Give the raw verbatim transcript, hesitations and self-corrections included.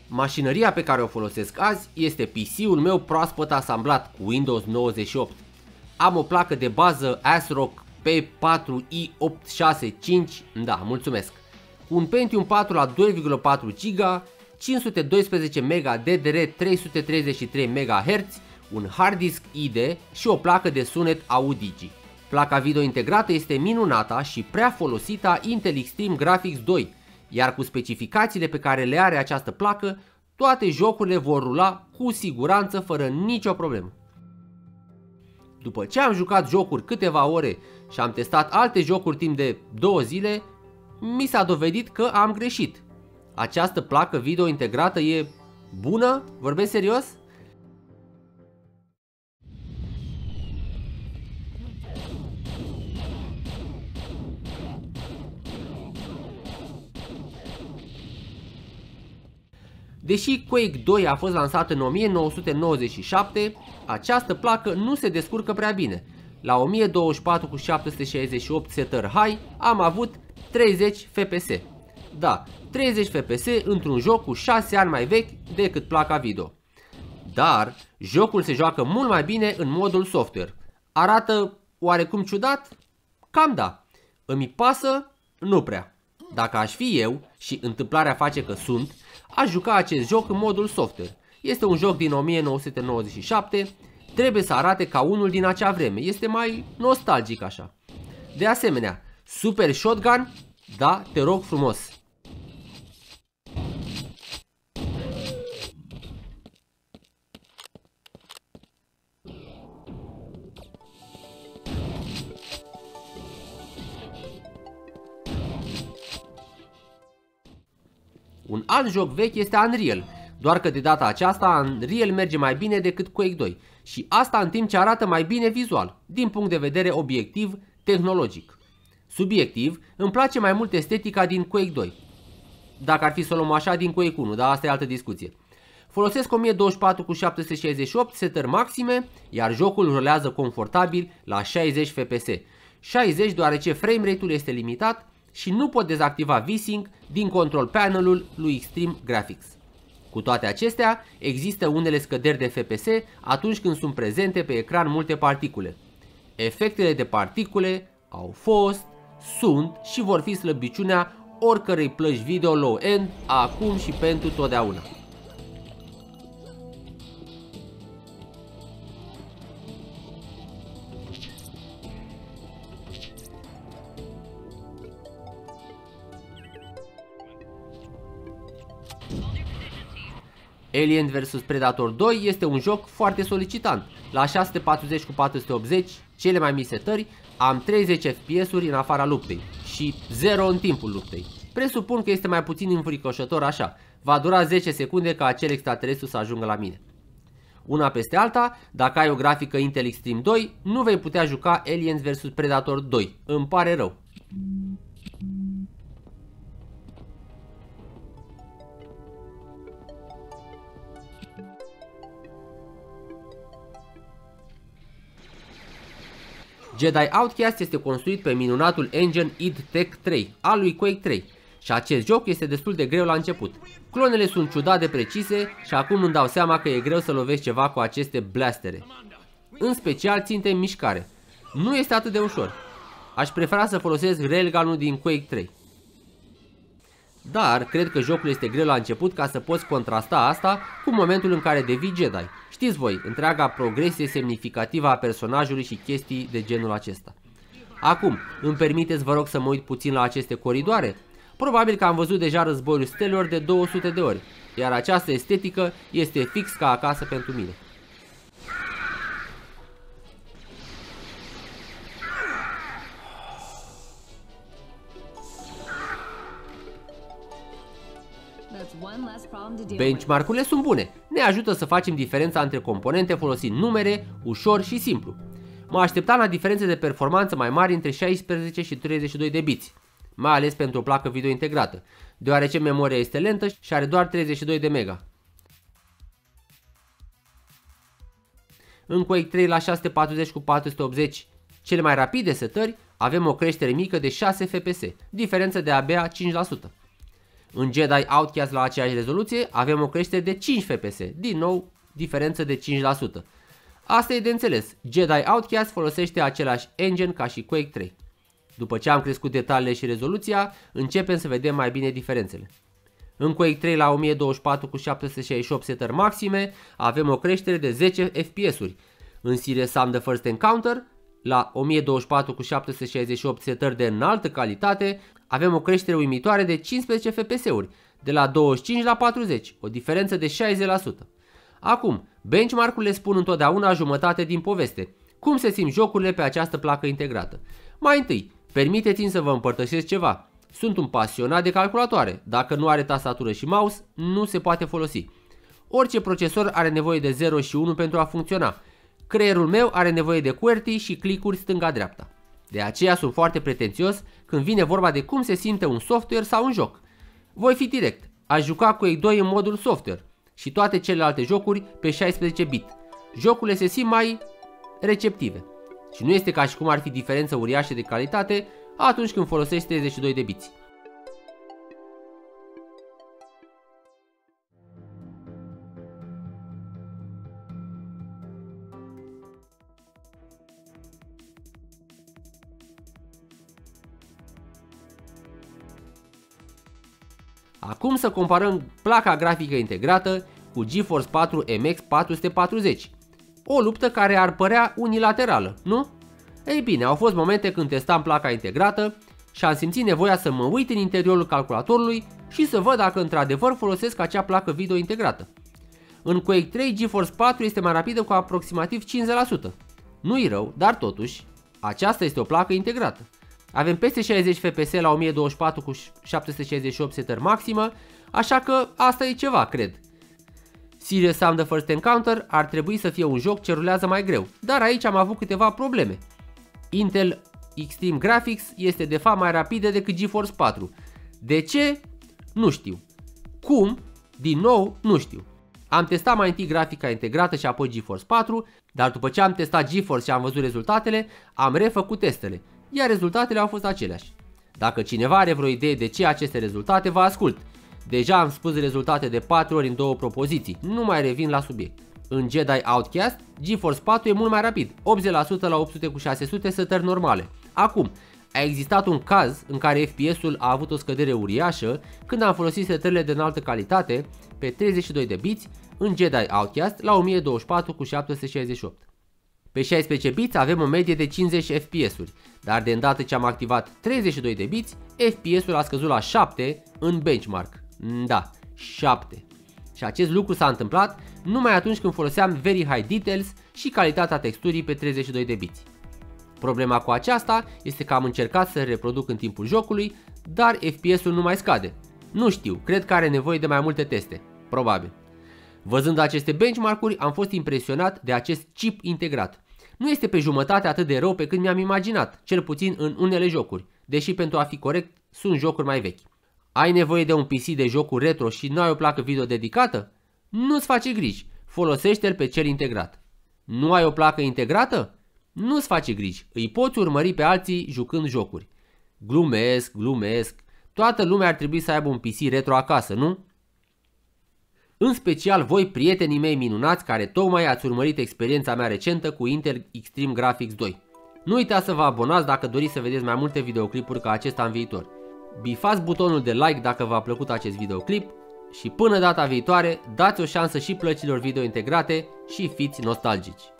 Mașinăria pe care o folosesc azi este P C-ul meu proaspăt asamblat cu Windows nouăzeci și opt. Am o placă de bază ASRock P patru i opt șase cinci, da, mulțumesc, cu un Pentium patru la doi virgulă patru giga, cinci sute doisprezece mega D D R trei sute treizeci și trei megahertz, un hard disk I D și o placă de sunet Audigi. Placa video integrată este minunata și prea folosită Intel Extreme Graphics doi, iar cu specificațiile pe care le are această placă, toate jocurile vor rula cu siguranță fără nicio problemă. După ce am jucat jocuri câteva ore și am testat alte jocuri timp de două zile, mi s-a dovedit că am greșit. Această placă video integrată e bună? Vorbesc serios? Deși Quake doi a fost lansat în o mie nouă sute nouăzeci și șapte, această placă nu se descurcă prea bine. La o mie douăzeci și patru cu șapte sute șaizeci și opt setări high am avut treizeci F P S. Da, treizeci F P S într-un joc cu șase ani mai vechi decât placa video. Dar jocul se joacă mult mai bine în modul software. Arată oarecum ciudat? Cam da. Îmi pasă? Nu prea. Dacă aș fi eu, și întâmplarea face că sunt, aș juca acest joc în modul software. Este un joc din o mie nouă sute nouăzeci și șapte, trebuie să arate ca unul din acea vreme, este mai nostalgic așa. De asemenea, Super Shotgun? Da, te rog frumos. Un alt joc vechi este Unreal, doar că de data aceasta Unreal merge mai bine decât Quake doi și asta în timp ce arată mai bine vizual, din punct de vedere obiectiv tehnologic. Subiectiv, îmi place mai mult estetica din Quake doi. Dacă ar fi să o luăm așa din Quake unu, dar asta e altă discuție. Folosesc o mie douăzeci și patru cu șapte sute șaizeci și opt setări maxime, iar jocul rulează confortabil la șaizeci F P S. șaizeci deoarece frame rate-ul este limitat și nu pot dezactiva V-Sync din control panel-ul lui Extreme Graphics. Cu toate acestea, există unele scăderi de F P S atunci când sunt prezente pe ecran multe particule. Efectele de particule au fost, sunt și vor fi slăbiciunea oricărei plăci video low-end acum și pentru totdeauna. Alien versus. Predator doi este un joc foarte solicitant. La șase sute patruzeci cu patru sute optzeci, cele mai mici setări, am treizeci F P S-uri în afara luptei și zero în timpul luptei. Presupun că este mai puțin înfricoșător așa. Va dura zece secunde ca acel extraterestru să ajungă la mine. Una peste alta, dacă ai o grafică Intel Extreme doi, nu vei putea juca Aliens versus. Predator doi. Îmi pare rău. Jedi Outcast este construit pe minunatul engine id Tech trei al lui Quake trei și acest joc este destul de greu la început. Clonele sunt ciudat de precise și acum îmi dau seama că e greu să lovești ceva cu aceste blastere. În special ținte în mișcare. Nu este atât de ușor. Aș prefera să folosesc railgun-ul din Quake trei. Dar cred că jocul este greu la început ca să poți contrasta asta cu momentul în care devii Jedi. Știți voi, întreaga progresie semnificativă a personajului și chestii de genul acesta. Acum, îmi permiteți vă rog să mă uit puțin la aceste coridoare? Probabil că am văzut deja Războiul Stelelor de două sute de ori, iar această estetică este fix ca acasă pentru mine. Benchmark-urile sunt bune, ne ajută să facem diferența între componente folosind numere, ușor și simplu. Mă așteptam la diferențe de performanță mai mari între șaisprezece și treizeci și doi de biți, mai ales pentru o placă video integrată, deoarece memoria este lentă și are doar treizeci și doi de mega. În Quake trei la șase sute patruzeci cu patru sute optzeci, cele mai rapide setări, avem o creștere mică de șase F P S, diferență de abia cinci la sută. În Jedi Outcast la aceeași rezoluție avem o creștere de cinci F P S, din nou diferență de cinci la sută. Asta e de înțeles, Jedi Outcast folosește același engine ca și Quake trei. După ce am crescut detaliile și rezoluția, începem să vedem mai bine diferențele. În Quake trei la o mie douăzeci și patru cu șapte sute șaizeci și opt setări maxime avem o creștere de zece F P S-uri. În Serious Sam The First Encounter la o mie douăzeci și patru cu șapte sute șaizeci și opt setări de înaltă calitate avem o creștere uimitoare de cincisprezece F P S-uri, de la douăzeci și cinci la patruzeci, o diferență de șaizeci la sută. Acum, benchmark-urile spun întotdeauna jumătate din poveste. Cum se simt jocurile pe această placă integrată? Mai întâi, permiteți-mi să vă împărtășesc ceva. Sunt un pasionat de calculatoare. Dacă nu are tastatură și mouse, nu se poate folosi. Orice procesor are nevoie de zero și unu pentru a funcționa. Creierul meu are nevoie de QWERTY și clicuri stânga-dreapta. De aceea sunt foarte pretențios când vine vorba de cum se simte un software sau un joc. Voi fi direct, aș juca Quake doi în modul software și toate celelalte jocuri pe șaisprezece bit. Jocurile se simt mai receptive. Și nu este ca și cum ar fi diferență uriașă de calitate atunci când folosești treizeci și doi de biți. Acum să comparăm placa grafică integrată cu GeForce patru M X patru sute patruzeci. O luptă care ar părea unilaterală, nu? Ei bine, au fost momente când testam placa integrată și am simțit nevoia să mă uit în interiorul calculatorului și să văd dacă într-adevăr folosesc acea placă video integrată. În Quake trei, GeForce patru este mai rapidă cu aproximativ cincizeci la sută. Nu-i rău, dar totuși, aceasta este o placă integrată. Avem peste șaizeci F P S la o mie douăzeci și patru cu șapte sute șaizeci și opt setări maximă, așa că asta e ceva, cred. Serious Sam The First Encounter ar trebui să fie un joc ce rulează mai greu, dar aici am avut câteva probleme. Intel Extreme Graphics este de fapt mai rapidă decât GeForce patru. De ce? Nu știu. Cum? Din nou, nu știu. Am testat mai întâi grafica integrată și apoi GeForce patru, dar după ce am testat GeForce și am văzut rezultatele, am refăcut testele, iar rezultatele au fost aceleași. Dacă cineva are vreo idee de ce aceste rezultate, vă ascult. Deja am spus rezultate de patru ori în două propoziții, nu mai revin la subiect. În Jedi Outcast, GeForce patru e mult mai rapid, optzeci la sută la opt sute cu șase sute setări normale. Acum, a existat un caz în care F P S-ul a avut o scădere uriașă când am folosit setările de înaltă calitate pe treizeci și doi de biți în Jedi Outcast la o mie douăzeci și patru cu șapte sute șaizeci și opt. Pe șaisprezece biți avem o medie de cincizeci F P S-uri, dar de îndată ce am activat treizeci și doi de biți, F P S-ul a scăzut la șapte în benchmark. Da, șapte. Și acest lucru s-a întâmplat numai atunci când foloseam Very High Details și calitatea texturii pe treizeci și doi de biți. Problema cu aceasta este că am încercat să reproduc în timpul jocului, dar F P S-ul nu mai scade. Nu știu, cred că are nevoie de mai multe teste. Probabil. Văzând aceste benchmark-uri, am fost impresionat de acest chip integrat. Nu este pe jumătate atât de rău pe cât mi-am imaginat, cel puțin în unele jocuri, deși pentru a fi corect, sunt jocuri mai vechi. Ai nevoie de un P C de jocuri retro și nu ai o placă video dedicată? Nu-ți face griji, folosește-l pe cel integrat. Nu ai o placă integrată? Nu-ți face griji, îi poți urmări pe alții jucând jocuri. Glumesc, glumesc, toată lumea ar trebui să aibă un P C retro acasă, nu? În special voi, prietenii mei minunați care tocmai ați urmărit experiența mea recentă cu Intel Extreme Graphics doi. Nu uitați să vă abonați dacă doriți să vedeți mai multe videoclipuri ca acesta în viitor. Bifați butonul de like dacă v-a plăcut acest videoclip și până data viitoare dați o șansă și plăcilor video integrate și fiți nostalgici.